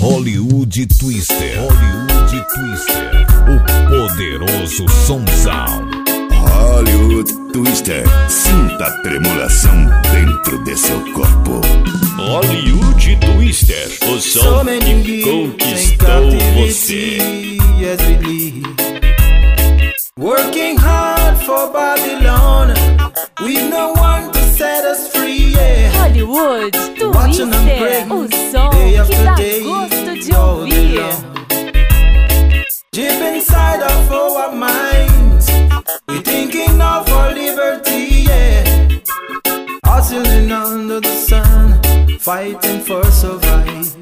Hollywood Twister, Hollywood Twister, o poderoso sonzão. Hollywood Twister, sinta a tremulação dentro de seu corpo. Hollywood Twister, o som que conquistou você. Yes, we live. Working hard for Babylon, with no one to set us free. Yeah. Hollywood Twister, o som que dá gosto de ouvir. Deep inside of our minds, we thinking of our liberty, yeah. Hustling under the sun, fighting for survival.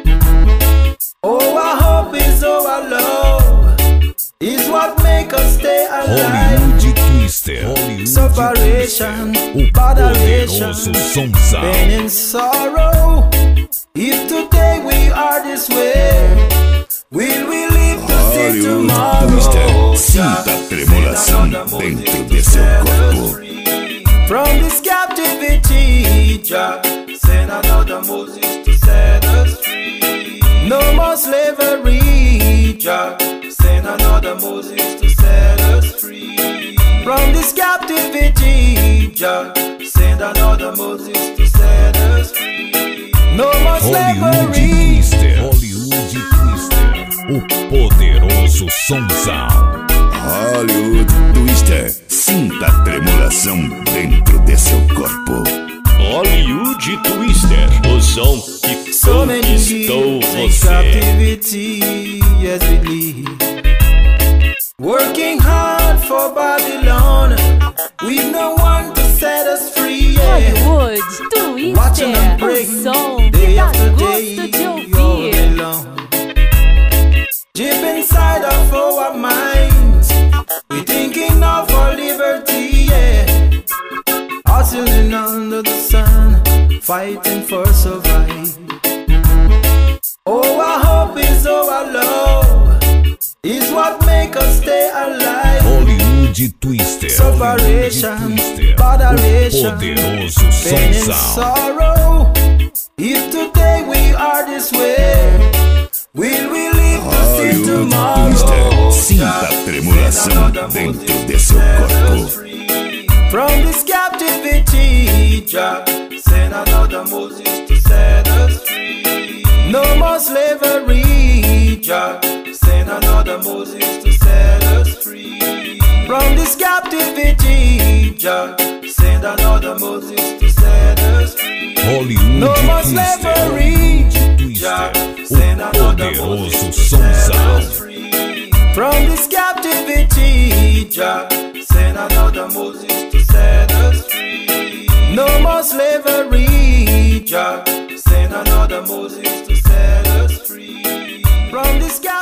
Oh, our hope is our love, is what make us stay alive. Hollywood Twister, Hollywood Separation, Twister, o botheration, poderoso sonzão. pain and sorrow. If today we are this way, will we live to see Hollywood tomorrow? Twister, sinta a tremulação dentro de seu corpo. From this captivity, Jah send another Moses to set us free. No more slavery, Jah send another Moses to set us free. From this captivity, Jah send another Moses to set us free. No more Hollywood slavery. Twister, Hollywood Twister, o poderoso sonzão. Hollywood Twister, sinta a tremulação dentro de seu corpo. Hollywood Twister, o som que So many conquistou years in você. captivity, yes we live. Working hard for Babylon, with no one to set us free. Yeah. Hollywood Watching them Twister, break o som que day dá after gosto day, de all day ouvir. long. Deep inside of our minds, we thinking of our liberty. Yeah. Hustling under the sun, fighting for survival. Oh, our hope is our love, is what make us stay alive. Hollywood Twister, Separation, Hollywood Twister, botheration, o poderoso pain and sonzão. sorrow. If today we are this way, will we live to see Hollywood tomorrow? Twister, sinta a tremulação dentro de seu corpo. From this captivity, Jah send another Moses to set us free. No more slavery, Jah send another Moses to set us free. From this captivity, Jah send another Moses to set us free. Hollywood No more Twister, slavery, Hollywood Jah Twister, send o another poderoso Moses to set sonzão. us free. From this captivity, Jah send another Moses to set us free. No more slavery, Jah send another Moses to set us free. From this